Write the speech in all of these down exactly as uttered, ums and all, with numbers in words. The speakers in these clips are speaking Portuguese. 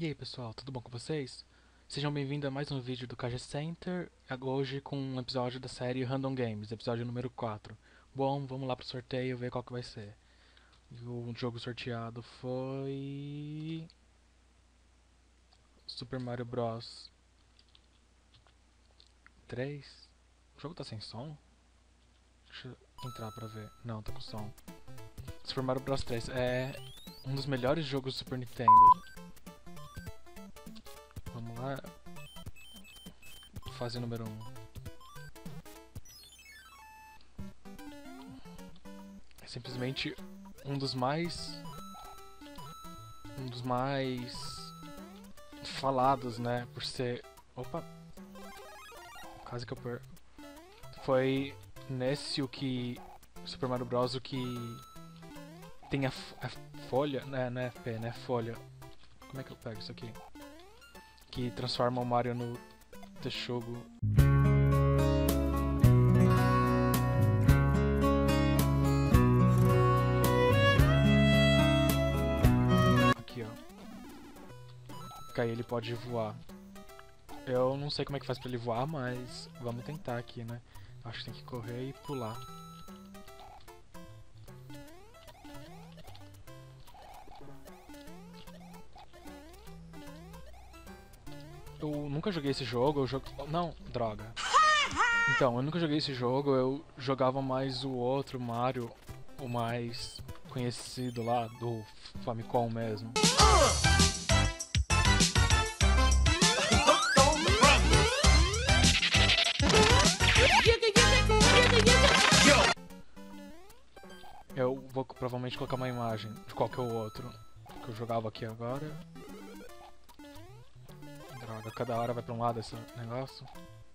E aí pessoal, tudo bom com vocês? Sejam bem-vindos a mais um vídeo do K G Center, hoje com um episódio da série Random Games, episódio número quatro. Bom, vamos lá pro sorteio ver qual que vai ser. O jogo sorteado foi... Super Mario Bros. três? O jogo tá sem som? Deixa eu entrar pra ver. Não, tá com som. Super Mario Bros. três é um dos melhores jogos do Super Nintendo. Vamos lá. Fase número um. É simplesmente um dos mais... Um dos mais... falados, né? Por ser... Opa! Quase que eu per... Foi nesse o que... Super Mario Bros. O que... Tem a, a folha... Né, não é F P, né? Folha. Como é que eu pego isso aqui? Que transforma o Mario no Texugo. Aqui, ó. Que aí ele pode voar. Eu não sei como é que faz pra ele voar, mas vamos tentar aqui, né? Acho que tem que correr e pular. Eu nunca joguei esse jogo, eu jogo... Não, droga. Então, eu nunca joguei esse jogo, eu jogava mais o outro Mario, o mais conhecido lá, do Famicom mesmo. Eu vou provavelmente colocar uma imagem de qual que é o outro que eu jogava aqui agora. Droga, cada hora vai pra um lado esse negócio.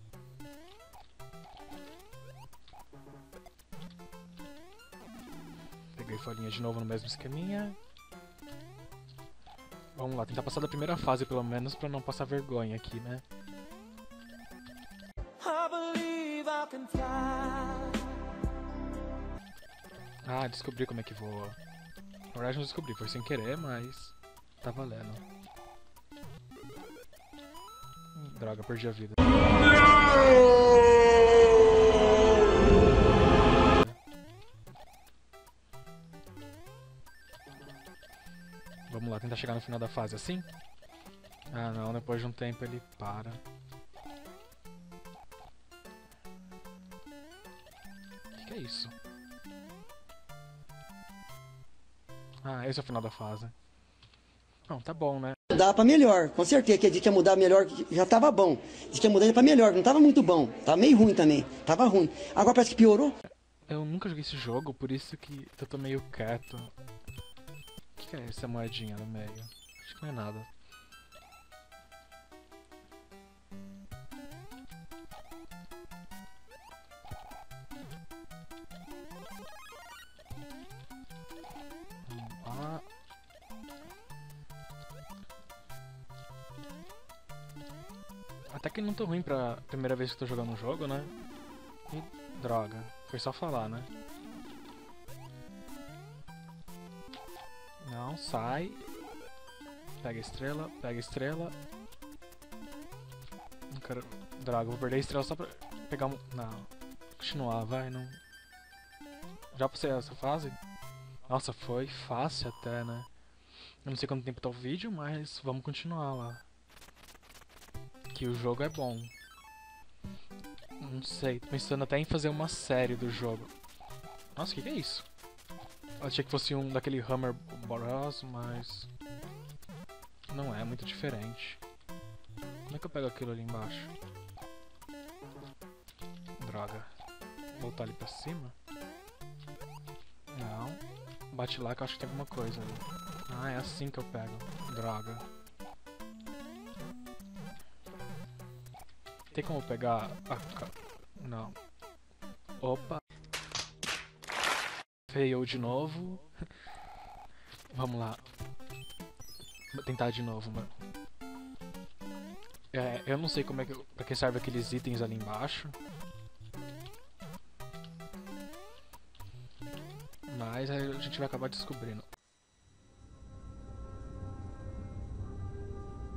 Peguei folhinha de novo no mesmo esqueminha. Vamos lá, tentar passar da primeira fase pelo menos pra não passar vergonha aqui, né? Ah, descobri como é que voa. Na verdade não descobri, foi sem querer, mas tá valendo. Droga, perdi a vida. Vamos lá, tentar chegar no final da fase assim? Ah não, depois de um tempo ele para. O que, que é isso? Ah, esse é o final da fase. Não, tá bom, né? Mudar pra melhor, com certeza que a gente ia mudar melhor, já tava bom. A gente ia mudar pra melhor, não tava muito bom, tava meio ruim também, tava ruim. Agora parece que piorou. Eu nunca joguei esse jogo, por isso que eu tô meio quieto. O que, que é essa moedinha no meio? Acho que não é nada. Ah. Até que não tô ruim pra primeira vez que tô jogando um jogo, né? E droga, foi só falar, né? Não, sai. Pega a estrela, pega a estrela. Não quero... Droga, vou perder a estrela só pra pegar um... Não. Continuar, vai, não... Já passei essa fase? Nossa, foi fácil até, né? Eu não sei quanto tempo tá o vídeo, mas vamos continuar lá. Que o jogo é bom. Não sei, tô pensando até em fazer uma série do jogo. Nossa, o que, que é isso? Eu achei que fosse um daquele Hammer Bros, mas... Não é, é muito diferente. Como é que eu pego aquilo ali embaixo? Droga. Voltar ali pra cima? Não. Bate lá que eu acho que tem alguma coisa ali. Ah, é assim que eu pego. Droga. Tem como pegar a... Não. Opa. Fail de novo. Vamos lá. Vou tentar de novo, mano. É, eu não sei como é que... Pra que serve aqueles itens ali embaixo. Mas a gente vai acabar descobrindo.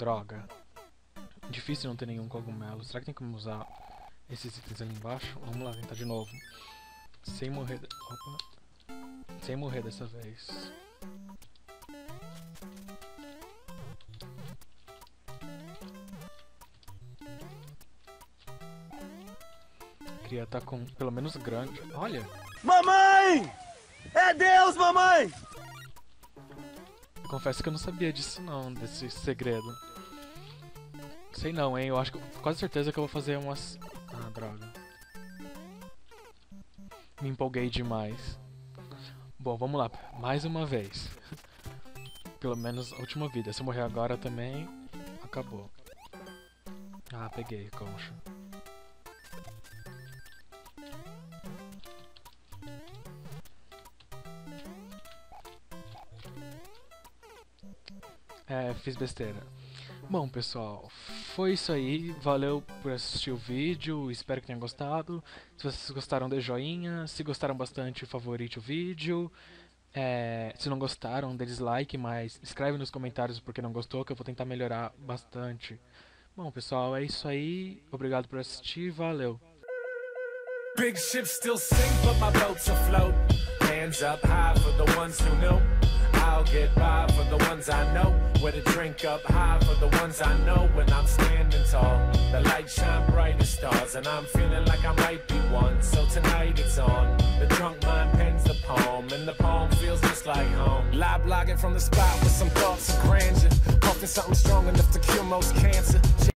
droga. Difícil não ter nenhum cogumelo. Será que tem como usar esses itens ali embaixo? Vamos lá, tentar de novo. Sem morrer... Opa. Sem morrer dessa vez. Queria estar com pelo menos grande. Olha! Mamãe! É Deus, mamãe! Eu confesso que eu não sabia disso não, desse segredo. Sei não, hein? Eu acho que... Quase certeza que eu vou fazer umas... Ah, droga. Me empolguei demais. Bom, vamos lá. Mais uma vez. Pelo menos a última vida. Se eu morrer agora também... Acabou. Ah, peguei, concha. É, fiz besteira. Bom, pessoal, foi isso aí. Valeu por assistir o vídeo. Espero que tenham gostado. Se vocês gostaram, dê joinha. Se gostaram bastante, favorite o vídeo. É, se não gostaram, dê dislike, mas escreve nos comentários porque não gostou, que eu vou tentar melhorar bastante. Bom, pessoal, é isso aí. Obrigado por assistir. Valeu. Big ships still sink, but my boat's afloat. Hands up high for the ones who know. I'll get by for the ones I know. Where to drink up high for the ones I know. When I'm standing tall, the lights shine bright as stars, and I'm feeling like I might be one. So tonight it's on. The drunk mind pens the poem, and the poem feels just like home. Live blogging from the spot with some thoughts of grandeur. Puffing something strong enough to cure most cancer.